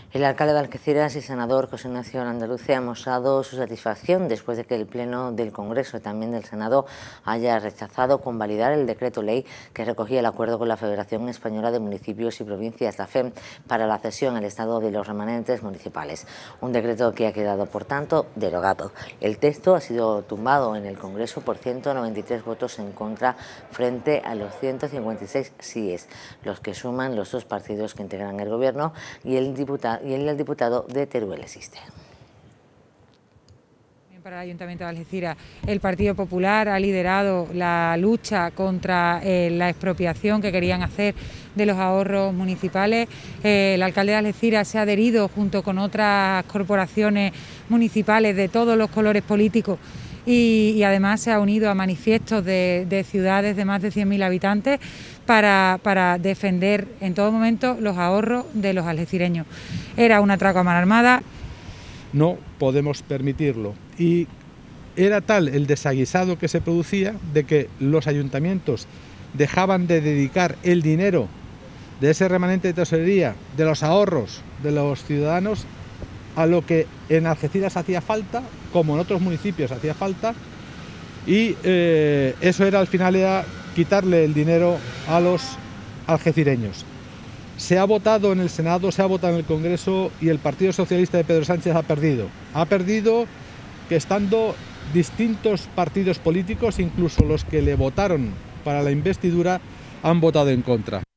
El alcalde de Algeciras y senador José Ignacio Landaluce ha mostrado su satisfacción después de que el Pleno del Congreso y también del Senado haya rechazado convalidar el decreto ley que recogía el acuerdo con la Federación Española de Municipios y Provincias, la FEM, para la cesión al Estado de los remanentes municipales. Un decreto que ha quedado, por tanto, derogado. El texto ha sido tumbado en el Congreso por 193 votos en contra frente a los 156 síes, los que suman los dos partidos que integran el Gobierno y el diputado de Teruel existe. Para el Ayuntamiento de Algeciras, el Partido Popular ha liderado la lucha contra la expropiación que querían hacer de los ahorros municipales. El alcalde de Algeciras se ha adherido junto con otras corporaciones municipales de todos los colores políticos y además se ha unido a manifiestos de ciudades de más de 100.000 habitantes para defender en todo momento los ahorros de los algecireños. Era un atraco a mano armada. No podemos permitirlo, y era tal el desaguisado que se producía de que los ayuntamientos dejaban de dedicar el dinero de ese remanente de tesorería, de los ahorros de los ciudadanos, a lo que en Algeciras hacía falta, como en otros municipios hacía falta, y eso era al final era quitarle el dinero a los algecireños. Se ha votado en el Senado, se ha votado en el Congreso y el Partido Socialista de Pedro Sánchez ha perdido. Ha perdido que estando distintos partidos políticos, incluso los que le votaron para la investidura, han votado en contra.